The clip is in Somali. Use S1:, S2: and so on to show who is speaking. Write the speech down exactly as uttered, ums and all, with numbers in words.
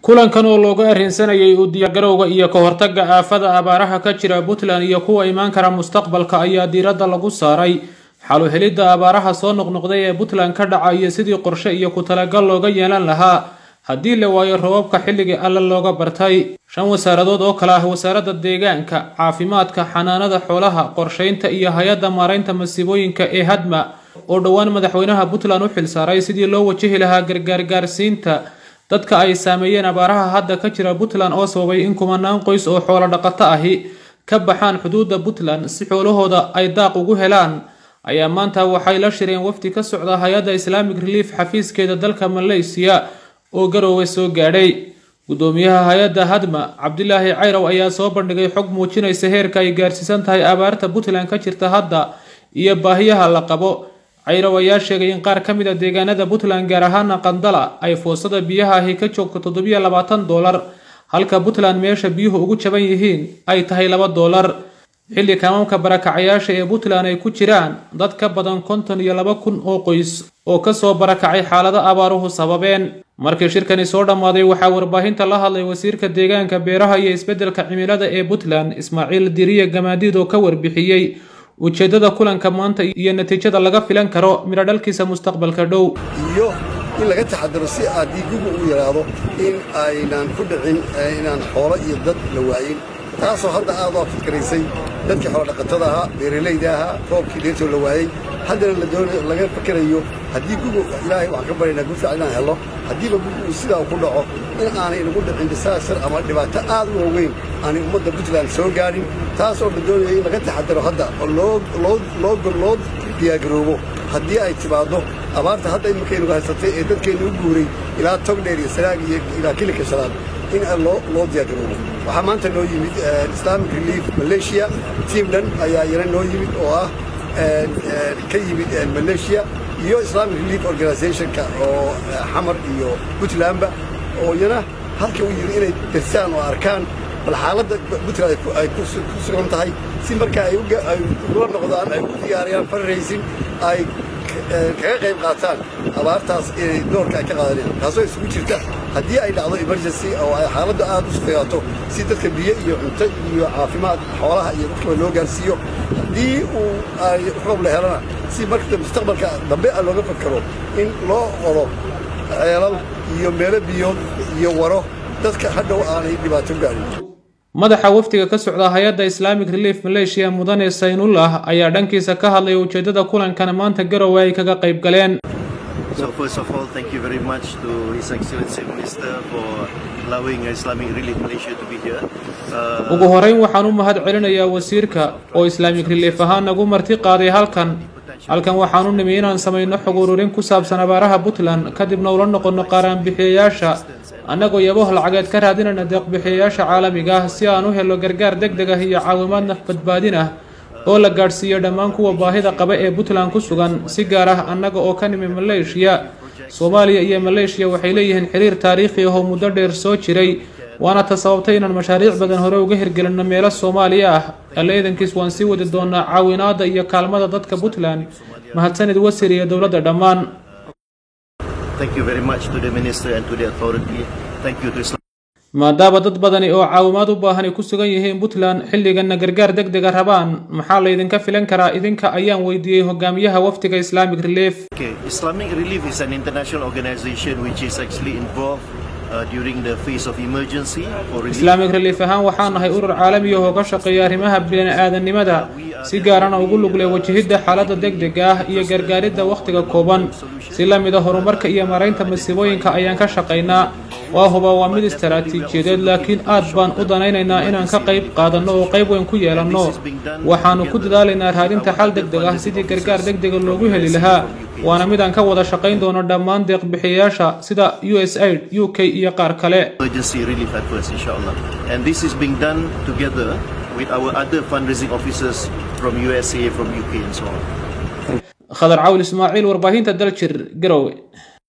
S1: kulankan oo looga arrinsanayay u diyaargarowga iyo ka hortagga aafada abaaraha ka jira Puntland iyo kuwa imaan kara mustaqbalka ayaa diiradda lagu saaray xal u helidda abaaraha soo noqnoqday ee Puntland ka dhacay sidii qorshe iyo ku talagal looga yeelan lahaa haddii la waayo roobabka xilliga alla looga bartay shan wasaaradood oo kala ah wasaaradda deegaanka caafimaadka xanaanada xoolaha qorsheynta iyo hay'adda maareynta masiibooyinka ee hadma oo dhawaan madaxweynaha Puntland u xil saaray sidii loo wajihi lahaa gargaar gaarsiinta dadka ay saameeyeen abaaraha hadda ka jira Puntland oo sababay in kumanaan qoys oo xoolo dhaqato ahi ka baxaan xuduudda Puntland si xoolahooda ay daaq ugu helaan ayaa maanta waxay la shireen wafdi ka socda hay'adda Islamic Relief xafiiskeeda dalka Malaysia oo Garowe soo gaadhay gudoomiyaha hay'adda hadma Cabdilaahi Cayraw ayaa soo bandhigay xog muujinaysa heerka ay gaarsiisan tahay abaarta Puntland ka jirta hadda iyo baahiyaha la qabo Cayraw ayaa sheegay in qaar ka mid ah deegaanada Puntland gaar ahaan Qandala ay foosada biyaha ahi ka joogto toddoba iyo labaatan dollar halka Puntland meesha biyuhu ugu jaban yihiin ay tahay laba dollar xilli kaamamka barakacayaasha ee Puntland ay ku jiraan dad ka badan konton iyo laba kun oo qoys oo ka soo barakacay xaalado abaaruhu sababeen markii shirkani soo dhamaaday waxaa warbaahinta la hadlay wasiirka deegaanka beeraha iyo isbeddelka cimilada ee Puntland Ismaaciil Diriye Gamaadiid oo ka warbixiyay ujeedada kulanka maanta iyo natiijada laga filan karo miro dhalkiisa mustaqbalka dhow
S2: iyo in laga taxadaro si aadiigugu u yaraado in aynaan ku dhicin inaan xoolo iyo dad la waayin taasoo hadda aad oo fikraysay dadkii xoolo dhaqatada ahaa beeralayda ahaa roobkii dheertoo la waayey haddana la doonayo laga fikirayo haddii gugu ilaahay waxaan ka baryaynaa gu fiican inaan helo haddiiba gugu sidaa ku dhaco in aanay inagu dhicin disaasar ama dhibaato aad u waaweyn aanay ummadda Puntland soo gaadhin taasoo la doonayo in laga taxadaro hadda oo loo loo loo loo diyaargaroobo haddii ay timaado abaarta hadda iminka haysatay ee dadkeena u guuray ilaa Togdheer iyo Sanaag iyo ilaa Kilika Shanaad in loo loo diyaargaroobo waxaa maanta noo yimid Islamic Relief Malaysia team dhan ayaa yana noo yimid oo ah ka yimid Malaysia iyo Islamic Relief Organization-ka oo xamar iyo Puntlandba oo yana halka uu yiri inay tirsaan oo arkaan bal xaaladda Puntland ay ku sugan tahay si marka ay uga noqdaan ay u diyaariyaan fundraising ay kaga qayb qaataan abaartaas ee doorka ay ka qaadanayaan taasoo isugu jirta haddii ay dhacdo emergency oo ay xaaladda aad u sufayaato si dadka biyo iyo cunto iyo caafimaad xoolaha iyo dadka loo gaarsiiyo haddii uu ay roob la helana si marka mustaqbalka dambe looga fakaro in loo qodo ceelal iyo meelo biyo iyo waro dadka hadhow aanay dhibaato gaarin
S1: madaxa waftiga ka socda hay'adda Islamic Relief Malaysia mudane Saynullah ayaa dhankiisa ka hadlay ujeedada kulankan maanta Garowe ay kaga qayb galeen.
S3: So first of all, thank you very much to His Excellency Minister for allowing Islamic Relief Malaysia to be here.
S1: Ugu horeyn waxaan u mahad celinayaa wasiirka oo Islamic Relief ahaan nagu marti qaaday halkan halkan waxaan u nimay inaan sameeyno xog ururin ku saabsan abaaraha Puntland kadibna ula noqono qaran bixiyayaasha annagoo yabo lacageed ka raadinayna deeq bixiyayaasha caalamiga ah si aan u helo gargaar degdeg ah iyo caawimaad naf badbaadin ah oo la gaarsiiyo dhammaan kuwa baahida qaba ee Puntland ku sugan si gaar ah annaga oo ka nimay Malaysia Soomaaliya iyo Malaysia waxay leeyihiin xiriir taariikhi ah oo muddo dheer soo jiray waana tasawabtay inaan mashaariic badan hore uga hirgelino meelo Soomaaliya ah aleedankiis waan sii wadi doonaa caawinaada iyo kaalmada dadka Puntland mahadsanid wasiir iyo dawladda dhammaan.
S3: Thank you very much to the minister and to the authority. Thank you to Islam.
S1: maadaama dad badani oo caawimaad u baahan ku sugan yihiin Puntland xilligan gargaar degdeg ah rabaan maxaa la idinka filan karaa idinka ayaan weydiiyay hogaamiyaha waftiga Islamic Relief.
S3: Okay, Islamic Relief is an international organization which is actually involved Uh, during the phase of emergency for relief.
S1: Islamic Relief ahaan waxaan nahay urur caalami ah oo ka shaqeeya arrimaha bini'aadanimada si gaar ah ugu lug leh wajahida xaaladda degdega ah iyo gargaaridda waqtiga kooban si la mid ah horumarka iyo maaraynta masiibooyinka ayaan ka shaqeynaa waa huba waa mid istaraatiijiyadeed laakiin aad baan u danaynaynaa inaan ka qayb qaadano oo qayb weyn ku yeelano waxaanu ku dadaalaynaa raadinta xal degdeg ah sidii gargaar degdeg loogu heli lahaa waana mid aan ka wada shaqayn doono dhammaan deeq bixiyayaasha sida U S A I D U K iyo qaar kale
S3: emergency relief efforts inshallah and this is being done together with our other fundraising officers from U S A from U K and so on.
S1: Khadar Cawl Ismaaciil warbaahinta Daljir Garowe.